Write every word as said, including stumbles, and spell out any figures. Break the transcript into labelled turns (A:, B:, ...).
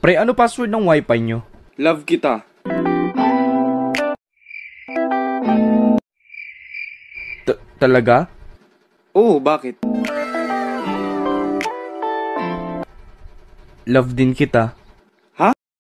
A: Pre, ano password ng wifi nyo?
B: Love kita.
A: T- talaga?
B: Oo, bakit?
A: Love din kita.